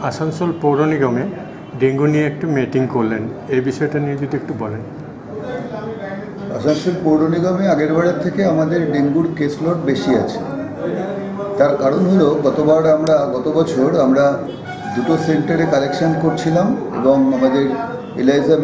আসানসোল পৌর নিগমে ডেঙ্গু নিয়ে একটু মিটিং করলেন, এই বিষয়টা নিয়ে যদি একটু বলেন। আসানসোল পৌর নিগমে আগেরবারের থেকে আমাদের ডেঙ্গুর কেসলোড বেশি আছে। তার কারণ হলো গত বছর আমরা দুটো সেন্টারে কালেকশন করছিলাম এবং আমাদের এলাইজা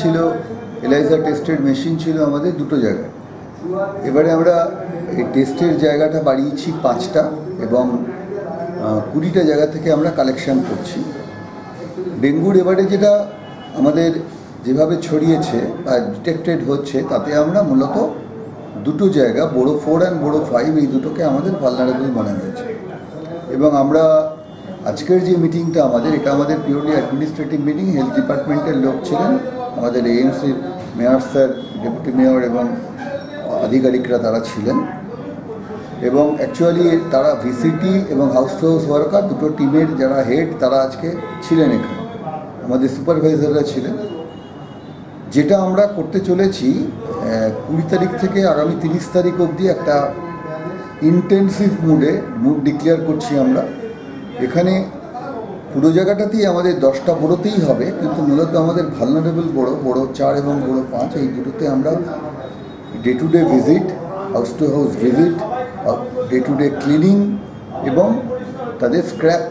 টেস্টের মেশিন ছিল আমাদের দুটো জায়গায়। এবারে আমরা এই টেস্টের জায়গাটা বাড়িয়েছি 5টা এবং 20টা জায়গা থেকে আমরা কালেকশন করছি। ডেঙ্গুর এবারে যেটা আমাদের যেভাবে ছড়িয়েছে বা ডিটেক্টেড হচ্ছে, তাতে আমরা মূলত দুটো জায়গা বড় 4 অ্যান্ড বড় 5 এই দুটোকে আমাদের ভালনারেবল মনে হয়েছে। এবং আমরা আজকের যে মিটিংটা এটা আমাদের পিওরলি অ্যাডমিনিস্ট্রেটিভ মিটিং। হেলথ ডিপার্টমেন্টের লোক ছিলেন, আমাদের এএমসির মেয়র স্যার, ডেপুটি মেয়র এবং আধিকারিকরা তারা ছিলেন। এবং অ্যাকচুয়ালি তারা ভিসিটি এবং হাউস টু হাউস ওয়ার্কার দুটো টিমের যারা হেড তারা আজকে ছিলেন এখানে, আমাদের সুপারভাইজাররা ছিলেন। যেটা আমরা করতে চলেছি 20 তারিখ থেকে আগামী 30 তারিখ অবধি একটা ইন্টেন্সিভ মুড ডিক্লেয়ার করছি আমরা। এখানে পুরো জায়গাটাতেই আমাদের 10টা বড়োতেই হবে, কিন্তু মূলত আমাদের ভালনারেবল বড় 4 এবং বড় 5 এই দুটোতে আমরা day to day visit, house to house visit, day to day cleaning এবং তাদের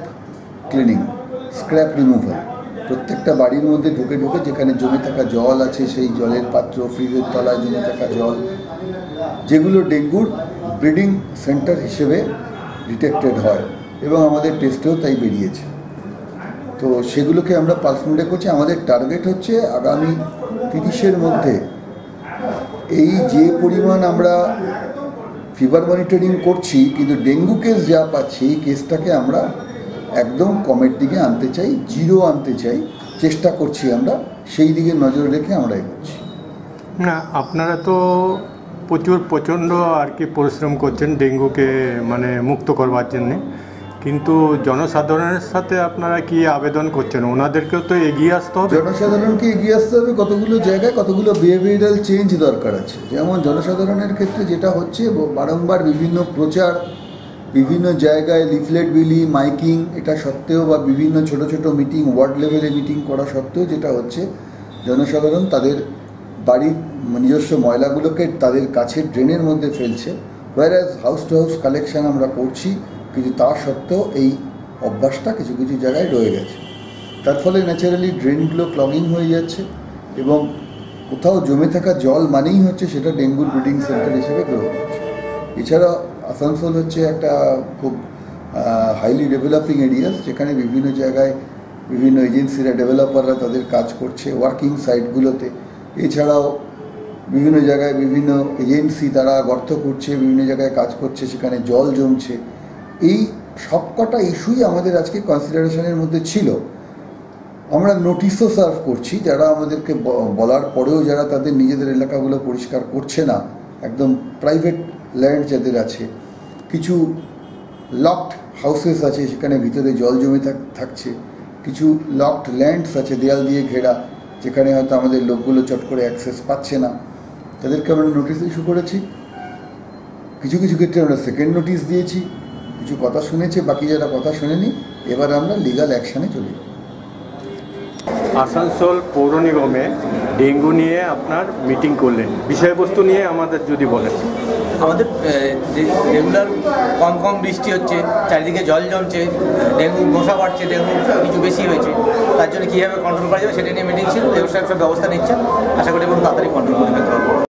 স্ক্র্যাপ রিমুভাল, প্রত্যেকটা বাড়ির মধ্যে ঢুকে যেখানে জমে থাকা জল আছে সেই জলের পাত্র, ফ্রিজের তলায় জমে থাকা জল, যেগুলো ডেঙ্গুর ব্রিডিং সেন্টার হিসেবে ডিটেক্টেড হয় এবং আমাদের টেস্টেও তাই বেরিয়েছে। তো সেগুলোকে আমরা পালস মোডে করছি। আমাদের টার্গেট হচ্ছে আগামী 30-এর মধ্যে এই যে পরিমাণ আমরা ফিভার মনিটরিং করছি, কিন্তু ডেঙ্গু কেস যা পাচ্ছি এই কেসটাকে আমরা একদম কমের দিকে আনতে চাই, 0 আনতে চাই, চেষ্টা করছি আমরা সেই দিকে নজর রেখে আমরা এগোচ্ছি। না, আপনারা তো প্রচণ্ড আর কি পরিশ্রম করছেন ডেঙ্গুকে মুক্ত করবার জন্যে, কিন্তু জনসাধারণের সাথে আপনারা কি আবেদন করছেন? ওনাদেরকেও তো এগিয়ে আসতে হবে। জনসাধারণকে এগিয়ে আসতে হবে। কতগুলো জায়গায় কতগুলো বিহেভিয়ারাল চেঞ্জ দরকার আছে। যেমন জনসাধারণের ক্ষেত্রে যেটা হচ্ছে, বারংবার বিভিন্ন প্রচার, বিভিন্ন জায়গায় লিফলেট বিলি, মাইকিং, এটা সত্ত্বেও বা বিভিন্ন ছোট ছোট মিটিং, ওয়ার্ড লেভেলে মিটিং করা সত্ত্বেও যেটা হচ্ছে, জনসাধারণ তাদের বাড়ির নিজস্ব ময়লাগুলোকে তাদের কাছের ড্রেনের মধ্যে ফেলছে। Whereas house to house collection আমরা করছি, কিন্তু তা সত্ত্বেও এই অভ্যাসটা কিছু কিছু জায়গায় রয়ে গেছে। তার ফলে ন্যাচারালি ড্রেনগুলো ক্লগিং হয়ে যাচ্ছে এবং কোথাও জমে থাকা জল মানেই হচ্ছে সেটা ডেঙ্গুর ব্রিডিং সেন্টার হিসেবে গ্রহণ করছে। এছাড়া আসানসোল হচ্ছে একটা খুব হাইলি ডেভেলপিং এরিয়াস, যেখানে বিভিন্ন জায়গায় বিভিন্ন এজেন্সিরা, ডেভেলপাররা তাদের কাজ করছে ওয়ার্কিং সাইটগুলোতে। এছাড়াও বিভিন্ন জায়গায় বিভিন্ন এজেন্সি তারা গর্ত করছে, বিভিন্ন জায়গায় কাজ করছে, সেখানে জল জমছে। এই সবকটা ইস্যুই আমাদের আজকে কনসিডারেশনের মধ্যে ছিল। আমরা নোটিশও সার্ভ করছি, যারা আমাদেরকে বলার পরেও যারা তাদের নিজেদের এলাকাগুলো পরিষ্কার করছে না, একদম প্রাইভেট ল্যান্ড যাদের আছে, কিছু লকড হাউসেস আছে সেখানে ভিতরে জল জমে থাকছে, কিছু লকড ল্যান্ডস আছে দেয়াল দিয়ে ঘেরা, যেখানে হয়তো আমাদের লোকগুলো চট করে অ্যাক্সেস পাচ্ছে না, তাদেরকে আমরা নোটিশ ইস্যু করেছি। কিছু কিছু ক্ষেত্রে আমরা সেকেন্ড নোটিশ দিয়েছি। কিছু কথা শুনেছে, বাকি যারা কথা শোনেনি, এবার আমরা লিগাল অ্যাকশানে চলে যাব। আসানসোল পৌর নিগমে ডেঙ্গু নিয়ে আপনার মিটিং করলেন, বিষয়বস্তু নিয়ে আমাদের যদি বলেন। আমাদের যে রেগুলার কম বৃষ্টি হচ্ছে, চারিদিকে জল জমছে, ডেঙ্গু মশা বাড়ছে, ডেঙ্গু কিছু বেশি হয়েছে, তার জন্য কীভাবে কন্ট্রোল করা যাবে সেটা নিয়ে মিটিং ছিল। ব্যবস্থা নিচ্ছে, আশা করি এবং তাড়াতাড়ি কন্ট্রোল করে ফেলতে পারবো।